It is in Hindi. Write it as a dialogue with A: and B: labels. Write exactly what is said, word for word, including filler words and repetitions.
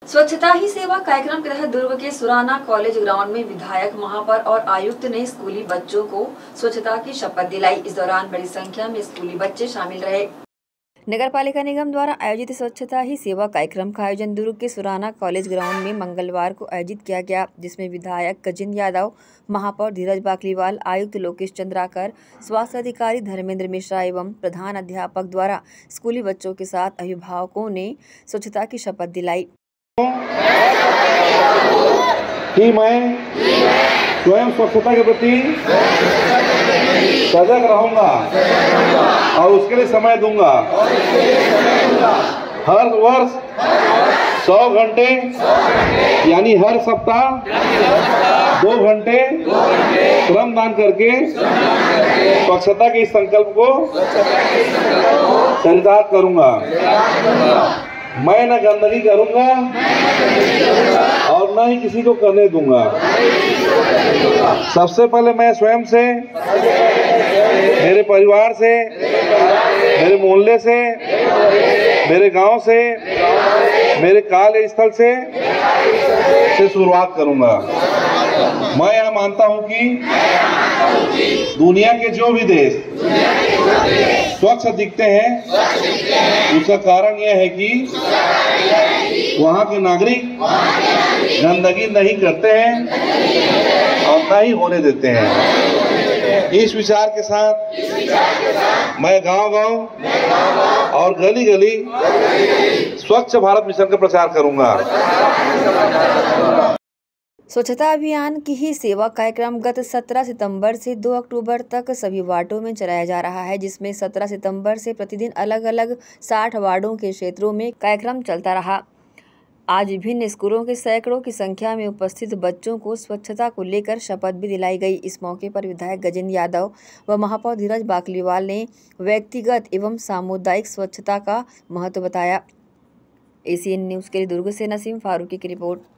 A: स्वच्छता ही सेवा कार्यक्रम के तहत दुर्ग के सुराना कॉलेज ग्राउंड में विधायक महापौर और आयुक्त ने स्कूली बच्चों को स्वच्छता की शपथ दिलाई। इस दौरान बड़ी संख्या में स्कूली बच्चे शामिल रहे। नगर पालिका निगम द्वारा आयोजित स्वच्छता ही सेवा कार्यक्रम का आयोजन दुर्ग के सुराना कॉलेज ग्राउंड में मंगलवार को आयोजित किया गया, जिसमें विधायक गजेंद्र यादव, महापौर धीरज बाकलीवाल, आयुक्त लोकेश चंद्राकर, स्वास्थ्य अधिकारी धर्मेंद्र मिश्रा एवं प्रधान अध्यापक द्वारा स्कूली बच्चों के साथ अभिभावकों ने स्वच्छता की शपथ दिलाई।
B: कि मैं स्वयं स्वच्छता के प्रति सजग रहूंगा और उसके लिए समय दूंगा। हर वर्ष सौ घंटे यानी हर सप्ताह दो घंटे श्रमदान करके स्वच्छता के इस संकल्प को चरितार्थ करूंगा। मैं न गंदगी करूंगा और न ही किसी को करने दूंगा। सबसे पहले मैं स्वयं से, मेरे परिवार से, मेरे मोहल्ले से, मेरे गांव से, मेरे कार्य स्थल से से शुरुआत करूंगा। मैं यह मानता हूं कि दुनिया के जो भी देश स्वच्छ दिखते हैं, उसका कारण यह है कि वहाँ के नागरिक गंदगी नहीं करते हैं और न ही होने देते हैं। इस विचार के साथ मैं गांव-गांव और गली-गली स्वच्छ भारत मिशन का प्रचार करूंगा।
A: स्वच्छता अभियान की ही सेवा कार्यक्रम गत सत्रह सितंबर से दो अक्टूबर तक सभी वार्डों में चलाया जा रहा है, जिसमें सत्रह सितंबर से प्रतिदिन अलग अलग साठ वार्डों के क्षेत्रों में कार्यक्रम चलता रहा। आज विभिन्न स्कूलों के सैकड़ों की संख्या में उपस्थित बच्चों को स्वच्छता को लेकर शपथ भी दिलाई गई। इस मौके पर विधायक गजेंद्र यादव व महापौर धीरज बाकलीवाल ने व्यक्तिगत एवं सामुदायिक स्वच्छता का महत्व बताया। एसीएन न्यूज़ के लिए दुर्ग से नसीम फारूकी की रिपोर्ट।